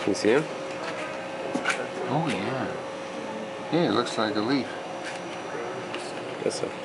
Can you see him? Oh yeah. Yeah, it looks like a leaf. Guess so.